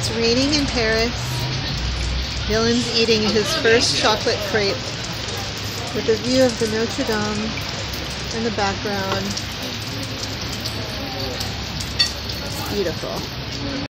It's raining in Paris. Dylan's eating his first chocolate crepe with a view of the Notre Dame in the background. It's beautiful.